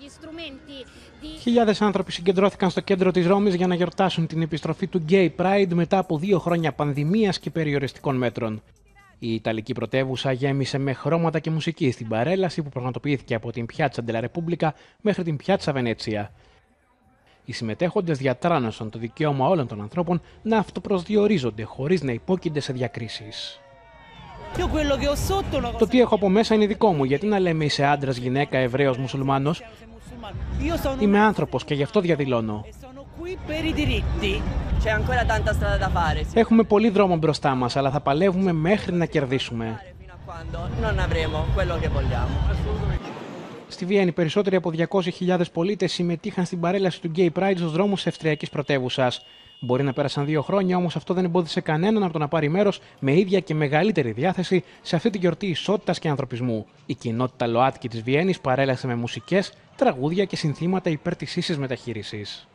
Χιλιάδες άνθρωποι συγκεντρώθηκαν στο κέντρο της Ρώμης για να γιορτάσουν την επιστροφή του Gay Pride μετά από 2 χρόνια πανδημίας και περιοριστικών μέτρων. Η Ιταλική πρωτεύουσα γέμισε με χρώματα και μουσική στην παρέλαση που πραγματοποιήθηκε από την Πιάτσα Ντελα Ρεπούμπλικα μέχρι την Πιάτσα Βενέτσια. Οι συμμετέχοντες διατράνωσαν το δικαίωμα όλων των ανθρώπων να αυτοπροσδιορίζονται χωρίς να υπόκεινται σε διακρίσεις. Το τι έχω από μέσα είναι δικό μου, γιατί να λέμε είσαι άντρας, γυναίκα, Εβραίος, μουσουλμάνος. Είμαι άνθρωπος και γι' αυτό διαδηλώνω. Έχουμε πολύ δρόμο μπροστά μας, αλλά θα παλεύουμε μέχρι να κερδίσουμε. Στη Βιέννη, περισσότεροι από 200.000 πολίτες συμμετείχαν στην παρέλαση του Gay Pride στους δρόμους της Αυστριακής πρωτεύουσας. Μπορεί να πέρασαν 2 χρόνια, όμως αυτό δεν εμπόδισε κανέναν από το να πάρει μέρος με ίδια και μεγαλύτερη διάθεση σε αυτή τη γιορτή ισότητας και ανθρωπισμού. Η κοινότητα ΛΟΑΤΚΙ της Βιέννης παρέλασε με μουσικές, τραγούδια και συνθήματα υπέρ της ίσης μεταχείρισης.